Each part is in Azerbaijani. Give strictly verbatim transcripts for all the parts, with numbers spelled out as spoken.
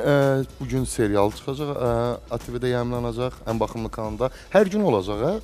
ə, bugün serial çıxacaq, ə, A T V-də yayımlanacaq, ən baxımlı kanalda. Hər gün olacaq, hə?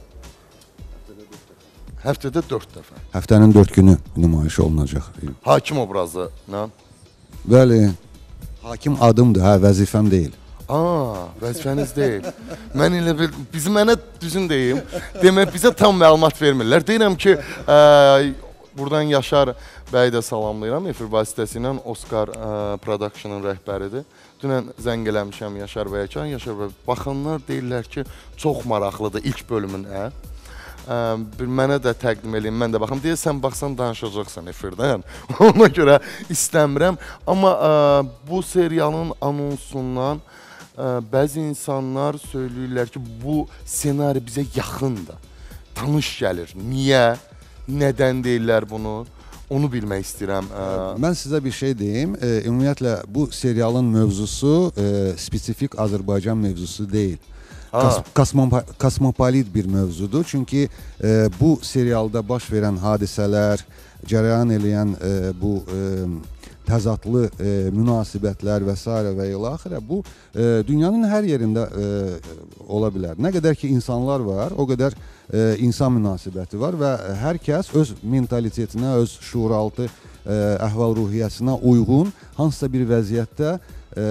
Həftədə dörd dəfə. Həftənin dörd günü nümayiş olunacaq. Hakim obrazı, nə? Bəli, hakim adımdır, hə, vəzifəm deyil. Aa, vəzifəniz deyil. Mən elə bir, bizim mənə düzün deyim, demək bizə tam məlumat vermirlər. Deyirəm ki, ə, buradan Yaşar bəyi də salamlayıram, efir vasitəsilə Oscar ə, Production'ın rəhbəridir. Dünən zəng eləmişəm Yaşar bəyə ki, Yaşar bəy, baxanlar deyirlər ki, çox maraqlıdır ilk bölümün, hə? Ə, bir mənə də təqdim edin, mən də baxım. Deyir, sən baxsan danışacaqsan efirdən. Ona görə istəmirəm. Amma ə, bu serialın anonsundan ə, bəzi insanlar söyləyirlər ki, bu senari bizə yaxındır, tanış gəlir. Niyə? Nədən deyirlər bunu? Onu bilmək istəyirəm. Ə... Mən sizə bir şey deyim. E, ümumiyyətlə, bu serialın mövzusu e, spesifik Azərbaycan mövzusu deyil. Kas, kosmopa, kosmopolit bir mövzudur. Çünki e, bu serialda baş verən hadisələr, cərəyan eləyən e, bu e, təzadlı e, münasibətlər və s. və ilə axirə bu e, dünyanın hər yerində e, ola bilər. Nə qədər ki insanlar var, o qədər e, insan münasibəti var və hər kəs öz mentalitetinə, öz şuuraltı e, əhval-ruhiyyəsinə uyğun hansısa bir vəziyyətdə e,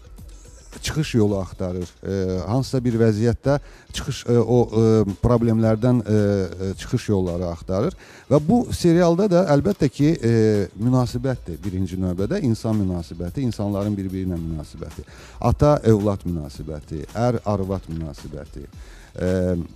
çıxış yolu axtarır. E, hansısa bir vəziyyətdə çıxış e, o e, problemlərdən e, çıxış yolları axtarır və bu serialda da əlbəttə ki e, münasibətdir. Birinci növbədə insan münasibəti, insanların bir-birinə münasibəti, ata-övlad münasibəti, ər-arvad münasibəti, e,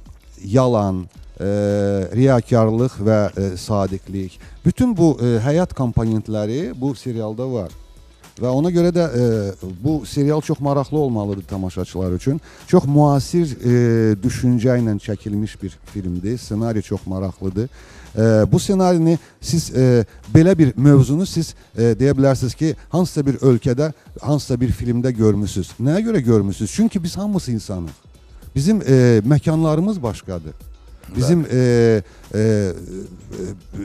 yalan, e, riyakarlıq və e, sadiqlik. Bütün bu e, həyat komponentləri bu serialda var. Və ona görə də e, bu serial çox maraqlı olmalıdır tamaşaçılar üçün. Çox müasir e, düşüncə ilə çəkilmiş bir filmdir. Ssenari çox maraqlıdır. E, bu ssenarini siz e, belə bir mövzunu siz e, deyə bilərsiniz ki, hansısa bir ölkədə, hansısa bir filmdə görmüsünüz. Nəyə görə görmüsünüz? Çünki biz hamısı insanıq. Bizim e, məkanlarımız başqadır. Bizim e, e, e,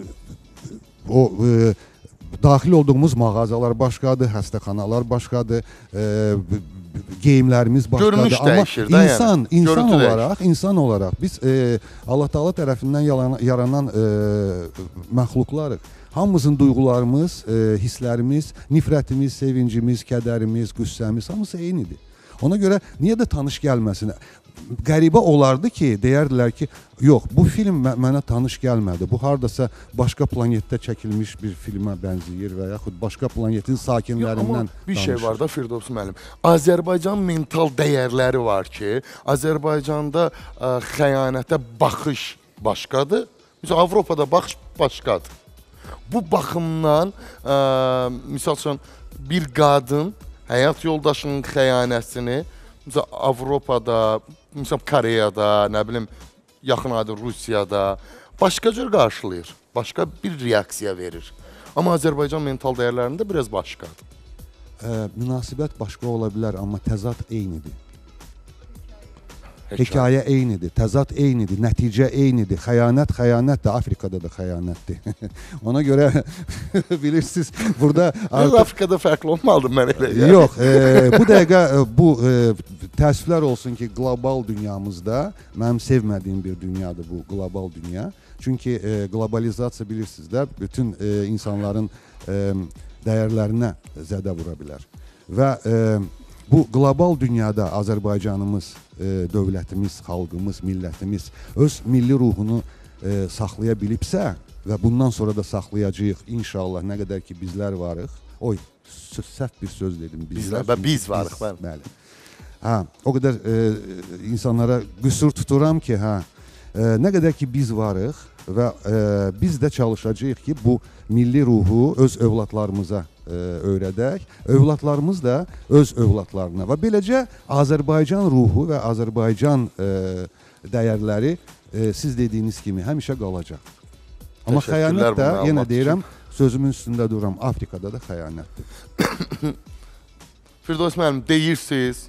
o e, daxil olduğumuz mağazalar başqadır, xəstəxanalar başqadır, e, geyimlərimiz başqadır. Görünüş amma dəyişir də insan, yəni. insan Görüntü olaraq, dəyişir. insan olaraq biz e, Allah Taala tərəfindən yaranan, yaranan e, məxluqlarıq. Hamımızın duyğularımız, e, hisslərimiz, nifrətimiz, sevincimiz, kədərimiz, qüssəmiz hamısı eynidir. Ona görə niyə də tanış gəlməsin? Qəribə olardı ki, deyərdilər ki, yox, bu film mənə tanış gəlmədi. Bu hardasa başqa planetdə çəkilmiş bir filmə bənzəyir və yaxud başqa planetin sakinlərindən danışır. Bir danışır. şey var da Firdovs müəllim. Azərbaycan mental dəyərləri var ki, Azərbaycanda ə, xəyanətə baxış başqadır. Məsələn, Avropada baxış başqadır. Bu baxımdan, ə, misal üçün, bir qadın həyat yoldaşının xəyanətini məsələn, Avropada, məsələn, Koreyada, nə bilim, yaxın adı Rusiyada başqa cür qarşılayır, başqa bir reaksiya verir. Amma Azərbaycan mental dəyərlərində biraz başqadır. E, münasibət başqa ola bilər, amma təzad eynidir. Hekayə eynidir, təzad eynidir, nəticə eynidir. Xəyanət xəyanətdir, Afrikada da xəyanətdir. Ona görə bilirsiniz, burada artıq... Afrikada fərqli olmalıdır mən elə. Yəni. Yox, e, bu dəqiqə bu e, təəssüflər olsun ki, qlobal dünyamızda mənim sevmədiyim bir dünyadır bu qlobal dünya. Çünki e, qlobalizasiya bilirsiniz də bütün e, insanların e, dəyərlərinə zədə vura bilər. Və e, bu qlobal dünyada Azərbaycanımız, e, dövlətimiz, xalqımız, millətimiz öz milli ruhunu e, saxlaya bilibsə və bundan sonra da saxlayacağıq inşallah, nə qədər ki bizlər varıq. Oy, səhv bir söz dedim. Bizlər, bizlər biz varıq. Biz, bəli. Hə, o qədər e, insanlara qüsur tuturam ki, hə, e, nə qədər ki biz varıq və e, biz də çalışacağıq ki, bu milli ruhu öz övladlarımıza e, öyrədək, övladlarımız da öz övladlarına və beləcə Azərbaycan ruhu və Azərbaycan e, dəyərləri e, siz dediyiniz kimi həmişə qalacaq. Amma xəyanət də, yenə deyirəm, sözümün üstündə duram, Afrikada da xəyanətdir. Firdovs müəllim, deyirsiniz,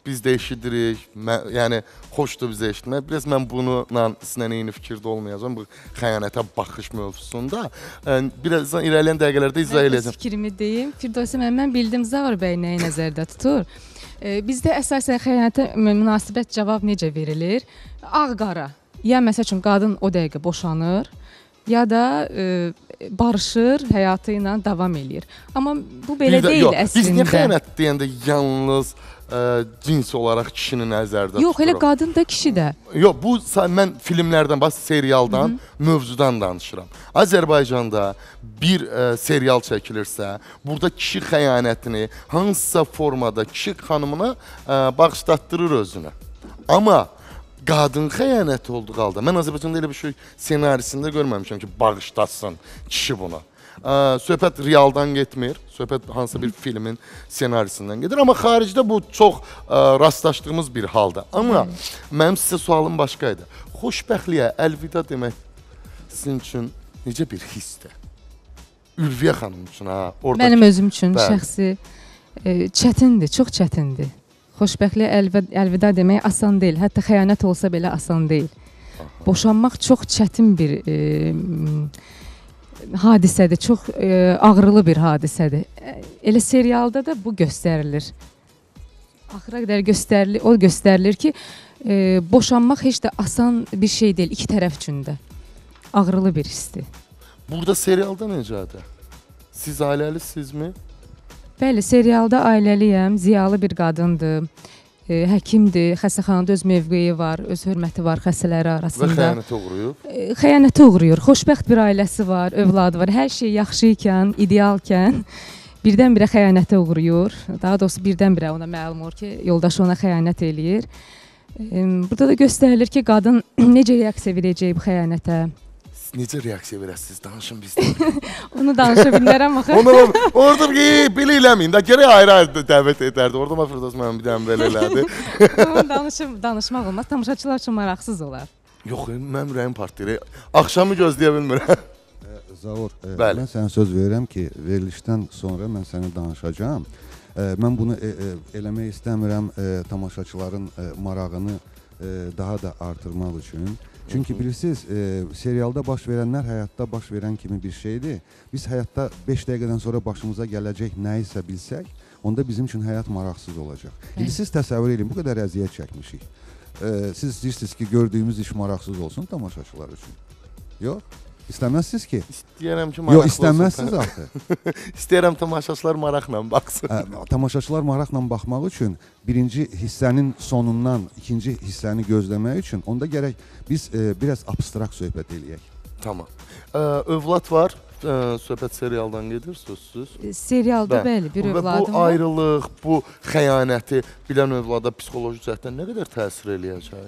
biz də eşidirik. Mən, yəni xoşdur bizə eşitmək. Biraz mən bununla sizinlə eyni fikirdə olmayacağam bu xəyanətə baxış mövzusunda. Yəni, birazdan irəliləyən dəqiqələrdə izah edəcəm. Mən fikrimi deyim. Firdevsə müəllim, mən bildim Zaur bəy nəyi nəzərdə tutur. E, bizdə əsasən xəyanətə münasibət cavab necə verilir? Ağ-qara. Ya məsəl üçün qadın o dəqiqə boşanır, ya da e, barışır, həyatı ilə davam eləyir. Amma bu belə də, deyil yox, əslində. Biz niyə xəyanət deyəndə yalnız ə, cins olaraq kişini nəzərdə tuturuq? Yox, elə qadın da, kişi də. Yox, bu mən filmlərdən, bax serialdan, Hı -hı. mövzudan danışıram. Azərbaycanda bir ə, serial çəkilirsə, burada kişi xəyanətini hansısa formada kişi xanımına ə, bağışlatdırır özünə. Amma qadın xəyanəti olduğu halda, mən Azərbaycanda elə bir şey senarisində görməmişəm ki, bağışlasın kişi bunu. Ə, söhbət realdan getmir, söhbət hansısa bir filmin senarisindən gedir. Amma xaricdə bu çox ə, rastlaşdığımız bir halda. Amma mənim sizə sualım başqaydı. Xoşbəxtliyə əlvida demək sizin üçün necə bir hissdir? Ülviyə xanım üçün, ha? Oradakı... Mənim özüm üçün Bəli. şəxsi e, çətindir, çox çətindir. Xoşbəxtliyə əlvida, əlvida demək asan deyil. Hətta xəyanət olsa belə asan deyil. Aha. Boşanmaq çox çətin bir e, hadisədir, çox e, ağrılı bir hadisədir. Elə serialda da bu göstərilir. Axıra qədər göstərilir, o göstərilir ki, e, boşanmaq heç də asan bir şey deyil iki tərəf üçün də. Ağrılı bir hissdir. Burada serialda necədir? Siz ailəlisinizmi? Bəli, serialda ailəliyəm, ziyalı bir qadındır, e, həkimdir, xəstəxanada öz mövqeyi var, öz hörməti var xəstələri arasında. Və xəyanətə uğruyub? E, xəyanətə uğruyur, xoşbəxt bir ailəsi var, övladı var, hər şey yaxşı ikən, idealkən birdən-birə xəyanətə uğruyur. Daha doğrusu birdən-birə ona məlum olur ki, yoldaşı ona xəyanət eləyir. E, burada da göstərilir ki, qadın necə reaksiya verəcək bu xəyanətə. Necə reaksiya verəsiniz? Danışın bizdən. Onu danışa bilmərəm axı. Onu orada belə eləməyin də, gərək ayrı-ayrı dəvət edərdi. Orada mən Firdevs mənim bir dənə belə elədi. Onu danışım, danışmaq olmaz. Tamaşaçılar üçün maraqsız olar. Yox, mənim ürəyim partlayır. Axşamı gözləyə bilmirəm. Zaur, e, mən sənə söz verirəm ki, verilişdən sonra mən sənə danışacağam. E, mən bunu e, e, eləmək istəmirəm e, tamaşaçıların e, marağını e, daha da artırmaq üçün. Çünki bilirsiniz, e, serialda baş verənlər həyatda baş verən kimi bir şeydir. Biz həyatda beş dəqiqədən sonra başımıza gələcək nəyisə bilsək, onda bizim üçün həyat maraqsız olacaq. İndi siz təsəvvür edin, bu qədər əziyyət çəkmişik. E, siz deyirsiniz ki, gördüyümüz iş maraqsız olsun tamaşaçılar üçün. Yox, istəməzsiniz ki? İstəyirəm ki, maraqlı olsun. Yox, istəməzsiniz axı. İstəyirəm tamaşaçılar maraqla baxsın. E, tamaşaçılar maraqla baxmaq üçün birinci hissənin sonundan ikinci hissəni gözləmək üçün onda gərək biz e, biraz abstrakt söhbət eləyək. Tamam. Ee, övlad var. Ee, söhbət serialdan gedir sözsüz. Serialda Bə, bəli bir övladım var. Bu ayrılıq, bu xəyanəti bilən övlada psixoloji cəhətdən nə qədər təsir eləyəcək?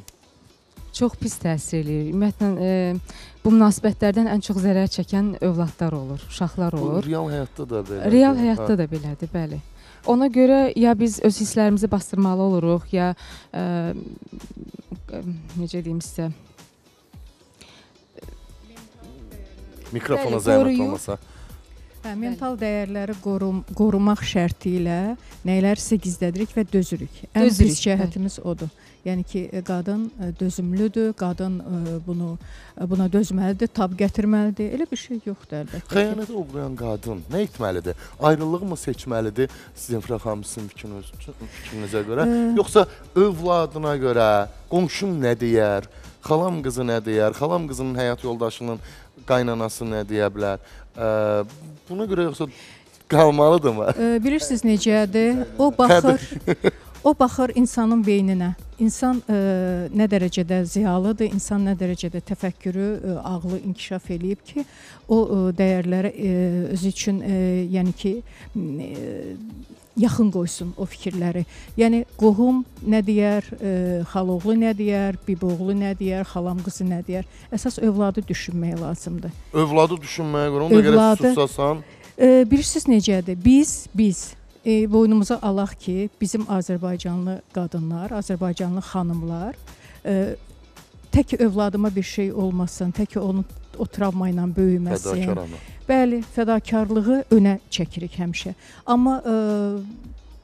Çox pis təsir eləyir. Ümumiyyətlə e, bu münasibətlərdən ən çox zərər çəkən övladlar olur, uşaqlar olur. Bu real həyatda da belədir. Real həyatda ha. da belədir, bəli. Ona görə ya biz öz hisslərimizi bastırmalı oluruq, ya e, necə deyim sizə? Mikrofona zəhmət olmasa. Hə, mental dəyərləri qorum, qorumaq şərti ilə nələrsə gizlədirik və dözürük. Ən dözürük, pis cəhətimiz odur. Yəni ki, qadın dözümlüdür, qadın bunu buna dözməlidir, tab gətirməlidir. Elə bir şey yoxdur əlbəttə. Xəyanətə uğrayan qadın nə etməlidir? Ayrılığı mı seçməlidir? Sizin Fəxam sizin fikriniz, fikrinizə görə, ee, yoxsa övladına görə, qonşum nə deyər, xalam qızı nə deyər, xalam qızının həyat yoldaşının qaynanası nə deyə bilər? Ee, buna görə yoxsa qalmalıdırmı? Ee, bilirsiniz necədir? O baxır. O baxır insanın beyninə. İnsan e, nə dərəcədə ziyalıdır, insan nə dərəcədə təfəkkürü, e, ağlı inkişaf eləyib ki, o e, dəyərləri e, özü üçün, e, yəni ki, e, yaxın qoysun o fikirləri. Yəni qohum nə deyər, e, xaloğlu nə deyər, biboğlu nə deyər, xalam qızı nə deyər. Əsas övladı düşünmək lazımdır. Övladı düşünməyə görə, onu da gərək susasan. E, bilirsiniz necədir? Biz, biz E, boynumuza alaq ki, bizim Azərbaycanlı qadınlar, Azərbaycanlı xanımlar e, tək övladıma bir şey olmasın, tək onu o travma ilə böyüməsin. Fədakarlığı. Bəli, fədakarlığı önə çəkirik həmişə. Amma e,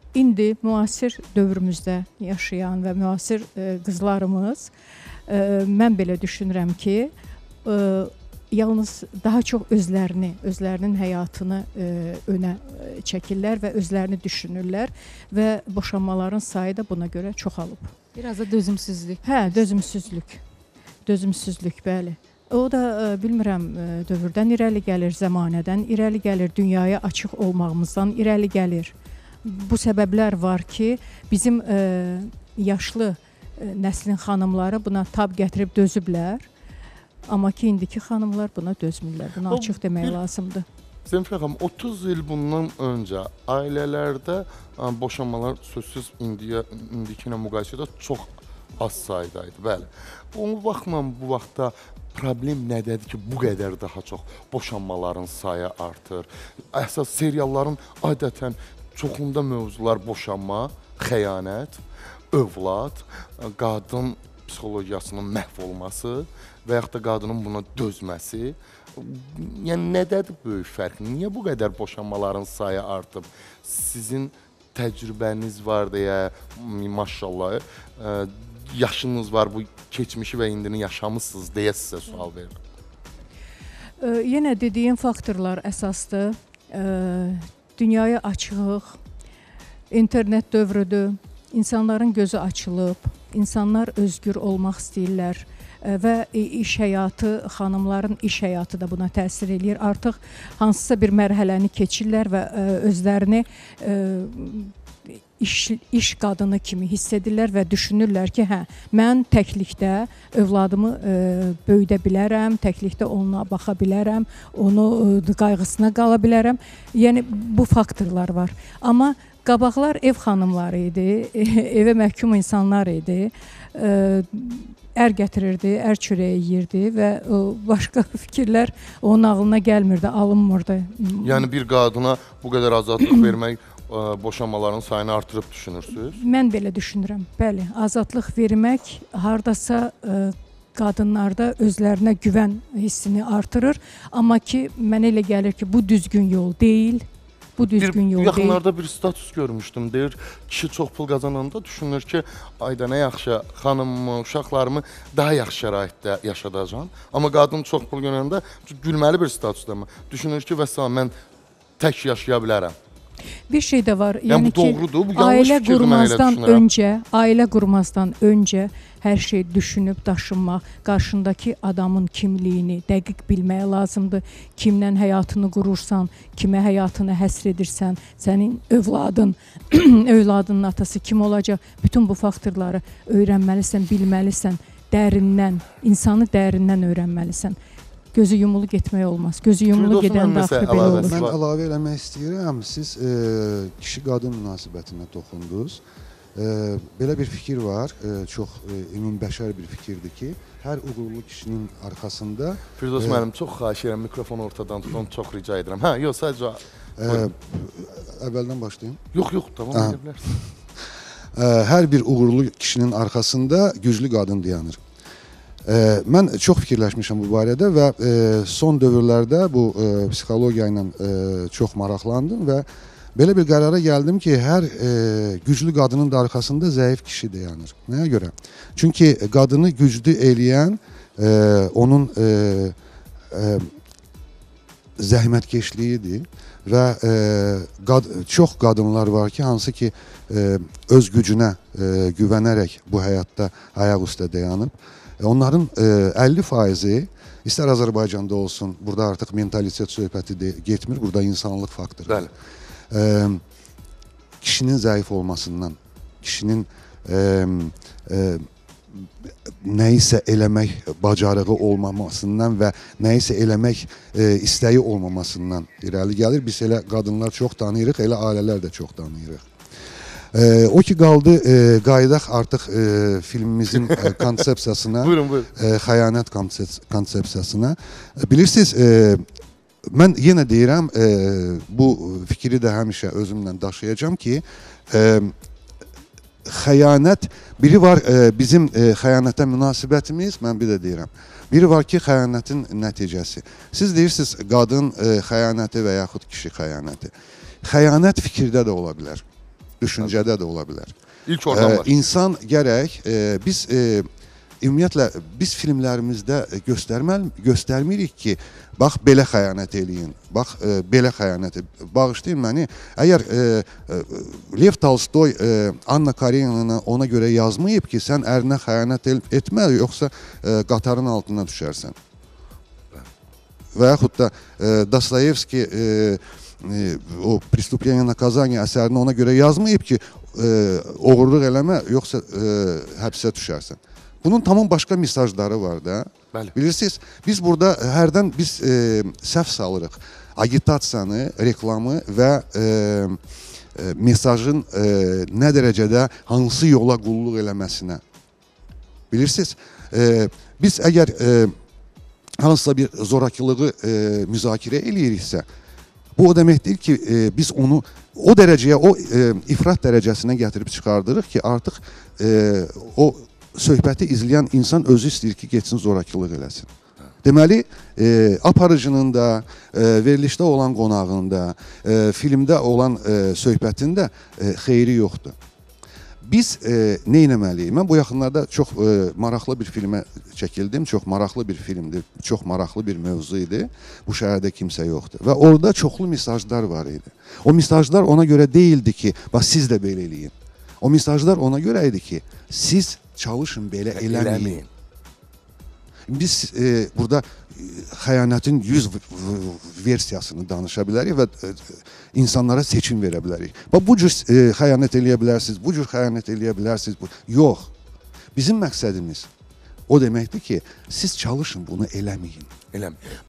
indi müasir dövrümüzdə yaşayan və müasir e, qızlarımız e, mən belə düşünürəm ki, e, yalnız daha çox özlərini, özlərinin həyatını e, önə çəkirlər və özlərini düşünürlər və boşanmaların sayı da buna görə çoxalıb. Biraz da dözümsüzlük. Hə, dözümsüzlük. Dözümsüzlük, bəli. O da e, bilmirəm, e, dövrdən irəli gəlir, zəmanədən irəli gəlir, dünyaya açıq olmağımızdan irəli gəlir. Bu səbəblər var ki, bizim e, yaşlı e, nəslin xanımları buna tab gətirib dözüblər. Amma ki, indiki xanımlar buna dözmürlər. Buna açıq demək lazımdır. Zemfir xanım, otuz il bundan öncə ailələrdə boşanmalar sözsüz indiyə, indiki ilə müqayisədə çox az sayıdaydı. Bəli. Ona baxmam bu vaxtda problem nədədir ki, bu qədər daha çox boşanmaların sayı artır. Əsas serialların adətən çoxunda mövzular boşanma, xəyanət, övlad, qadın psixologiyasının məhv olması və yaxud da qadının buna dözməsi. Yəni, nədədir böyük fərq? Niyə bu qədər boşanmaların sayı artıb? Sizin təcrübəniz var deyə, maşallah, yaşınız var, bu keçmişi və indini yaşamısınız deyə sizə sual verirəm. E, yenə dediyim faktorlar əsasdır. E, dünyaya açığıq, internet dövrüdür, insanların gözü açılıb, insanlar özgür olmaq istəyirlər və iş həyatı, xanımların iş həyatı da buna təsir eləyir. Artıq hansısa bir mərhələni keçirlər və özlərini iş, iş qadını kimi hiss edirlər və düşünürlər ki, hə, mən təklikdə övladımı böyüdə bilərəm, təklikdə ona baxa bilərəm, onu qayğısına qala bilərəm. Yəni, bu faktorlar var. Amma qabaqlar ev xanımları idi, evə məhkum insanlar idi. Ər gətirirdi, ər çörəyi yeyirdi və başqa fikirlər onun ağlına gəlmirdi, alınmırdı. Yəni bir qadına bu qədər azadlıq vermək boşanmaların sayını artırıb düşünürsünüz? Mən belə düşünürəm, bəli. Azadlıq vermək hardasa qadınlarda özlərinə güvən hissini artırır. Amma ki, mənə elə gəlir ki, bu düzgün yol deyil. Bu düzgün yol deyil. Yaxınlarda bir status görmüşdüm. Deyir, kişi çox pul qazananda düşünür ki, ayda nə yaxşı, xanımımı, uşaqlarımı daha yaxşı şəraitdə yaşadacam. Amma qadın çox pul görəndə gülməli bir statusda mı? Düşünür ki, vəssalam, mən tək yaşaya bilərəm. Bir şey də var. Yəni, yəni bu doğrudur, bu yanlış ailə fikirdir, mən elə düşünürəm. Öncə, ailə qurmazdan öncə hər şey düşünüb daşınmaq, qarşındakı adamın kimliyini dəqiq bilməyə lazımdır. Kimlə həyatını qurursan, kimə həyatını həsr edirsən, sənin övladın, övladının atası kim olacaq? Bütün bu faktorları öyrənməlisən, bilməlisən, dərindən, insanı dərindən öyrənməlisən. Gözü yumulu getmək olmaz. Gözü yumulu gedən daxili belə olur. Mən əlavə eləmək istəyirəm. Siz e, kişi-qadın münasibətinə toxundunuz. E, belə bir fikir var, e, çox e, ümumbəşər bir fikirdir ki, hər uğurlu kişinin arxasında... Firdos e, müəllim, çox xahiş edirəm, mikrofonu ortadan tutun, çox rica edirəm. Hə, yox, sadəcə... E, əvvəldən başlayayım. Yox, yox, tamam, edə bilərsin. E, hər bir uğurlu kişinin arxasında güclü qadın dayanır. E, mən çox fikirləşmişəm bu barədə və e, son dövrlərdə bu e, psixologiya ilə e, çox maraqlandım və belə bir qərara gəldim ki, hər e, güclü qadının da arxasında zəif kişi dayanır. Nəyə görə? Çünki qadını güclü eləyən e, onun e, e, zəhmətkeşliyidir və e, qad çox qadınlar var ki, hansı ki e, öz gücünə e, güvənərək bu həyatda ayaq üstə dayanıb. Onların e, əlli faizi istər Azərbaycanda olsun, burada artıq mentalitet söhbəti de, getmir, burada insanlıq faktoru. Bəli. E, kişinin zəif olmasından, kişinin e, e, nəyisə eləmək bacarığı olmamasından və nəyisə eləmək e, istəyi olmamasından irəli gəlir. Biz elə qadınlar çox tanıyırıq, elə ailələr də çox tanıyırıq. E, o ki qaldı, e, qayıdaq artıq e, filmimizin e, konsepsiyasına, buyurun, buyurun. E, xəyanət konsepsiyasına. E, bilirsiniz, e, mən yenə deyirəm, e, bu fikri də həmişə özümlə daşıyacağam ki, e, xəyanət, biri var e, bizim e, xəyanətə münasibətimiz, mən bir də deyirəm. Biri var ki, xəyanətin nəticəsi. Siz deyirsiniz, qadın e, xəyanəti və yaxud kişi xəyanəti. Xəyanət fikirdə də ola bilər. düşüncədə də ola bilər. İlk oradan var. E, insan gərək e, biz e, ümumiyyətlə biz filmlərimizdə göstərməl göstərmirik ki, bax belə xəyanət eləyin. Bax e, belə xəyanət. Bağışlayın məni. Əgər e, e, Lev Tolstoy e, Anna Karenina ona görə yazmayıb ki, sən ərinə xəyanət etmə, yoxsa e, qatarın altına düşərsən. Və yaxud da e, Dostoyevski e, e, o Prestупление наказание əsərini ona görə yazmayıb ki, e, oğurluq eləmə, yoxsa e, həbsə düşərsən. Bunun tamam başqa mesajları var da. Bəli. Bilirsiniz, biz burada hərdən biz e, səhv salırıq. Agitasiyanı, reklamı və e, e, mesajın e, nə dərəcədə hansı yola qulluq eləməsinə. Bilirsiniz, e, biz əgər e, hansısa bir zorakılığı e, müzakirə eləyiriksə, bu o deməkdir ki, e, biz onu o dərəcəyə, o e, ifrat dərəcəsinə gətirib çıxardırıq ki, artıq e, o söhbəti izləyən insan özü istəyir ki, getsin zorakılıq eləsin. Deməli, e, aparıcının da, e, verilişdə olan qonağında, e, filmdə olan e, söhbətində e, xeyri yoxdur. Biz e, nə etməliyik? Mən bu yaxınlarda çox e, maraqlı bir filmə çəkildim. Çox maraqlı bir filmdir, çox maraqlı bir mövzu idi. Bu şəhərdə kimsə yoxdur. Və orada çoxlu mesajlar var idi. O mesajlar ona görə deyildi ki, bax siz də belə eləyin. O mesajlar ona görə idi ki, siz çalışın belə eləməyin. Biz e, burada e, xəyanətin yüz versiyasını danışa bilərik və e, insanlara seçim verə bilərik. Bax, bu cür e, xəyanət eləyə bilərsiniz, bu cür xəyanət eləyə bilərsiniz. Bu... Yox. Bizim məqsədimiz o deməkdir ki, siz çalışın bunu eləməyin. Eləməyin.